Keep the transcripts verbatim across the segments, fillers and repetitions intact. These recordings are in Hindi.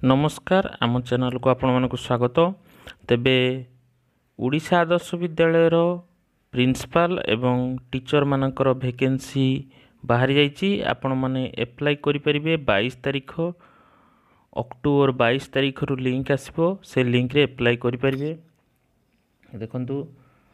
नमस्कार आम चैनल को आपण मानक स्वागत। तेबे ओडिशा आदर्श विद्यालय प्रिंसिपाल एवं टीचर मानकर वैकेंसी बाहरी जाइए। आपण माने एप्लाई करि परिबे बाईस तारीख अक्टोबर बाईस तारीख रु लिंक आसीबो, से लिंक रे एप्लाई करि परिबे। देखंतु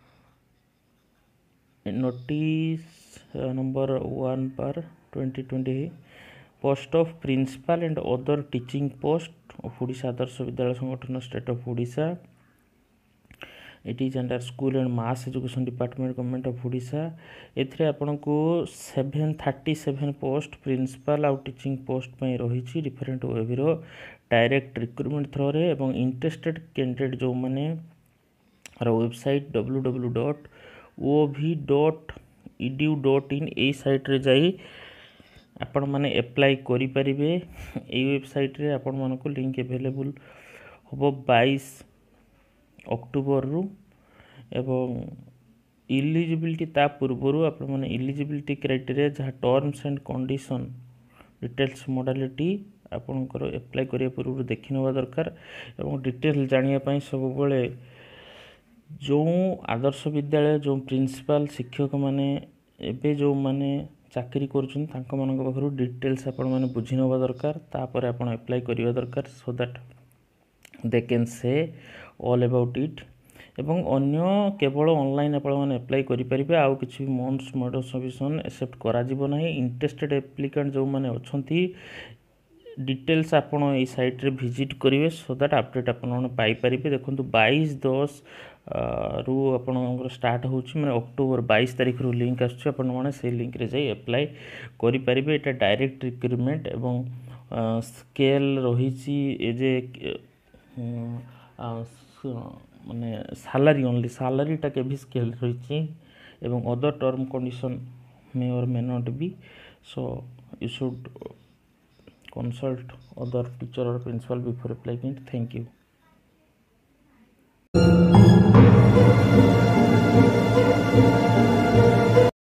नोटिस नंबर वन पर twenty twenty post of principal and other teaching post of Odisha Adarsh Vidyalaya Sangathan state of Odisha. It is under school and mass education department government of Odisha. एथिरे आपनको seven thirty seven post principal आउ टीचिंग पोस्ट पे रही डिफरेंट वेबरो डायरेक्ट रिक्रुटमेंट थ्रो रे एवं इंटरेस्टेड कैंडिडेट जो माने website W W dot O V dot E D U dot in ए साइट रे जाई आपण माने एप्लाई करि परिबे। ए वेबसाइट रे आपण मानको लिंक अवेलेबल होबो बाईस अक्टोबर रु एवं इलिजिबिलिटी ता पूर्वरु आपण माने इलिजिबिलिटी क्राइटेरिया जहाँ terms and condition details modality आपणकर एप्लाई करिया पूर्व देखि नवा दरकार एवं डिटेल जानिया पई सब बेले जो आदर्श विद्यालय जो प्रिंसिपल शिक्षक माने एबे जो माने चाकरी करुछन तांको मानक पाखरु डिटेल्स आपण माने बुझी नवा दरकार, तापर आपण अप्लाई करिवा दरकार so that they can say all about it. एवं अन्य केवल ऑनलाइन आपण माने अप्लाई करि परिबे, आउ किछि मंथ्स मॉडल सबमिशन एक्सेप्ट करा जिवो नाही। इंटरेस्टेड एप्लिकेंट जो माने अछंती डिटेल्स आपण ए साइट रे विजिट करिवे सो दैट अपडेट आपण पाई परिबे। देखंतु बाईस दस रु आपण स्टार्ट होछि माने अक्टोबर बाईस तारीख रु लिंक आछछि, आपण माने से लिंक रे जाई अप्लाई करि परिबे। एटा डायरेक्ट रिक्रुटमेंट एवं स्केल रहिछि ए जे माने सैलरी ओनली सैलरी टा के भी स्केल रहिछि एवं other term condition may or may not be, so you should consult other teacher or principal before applying it. Thank you.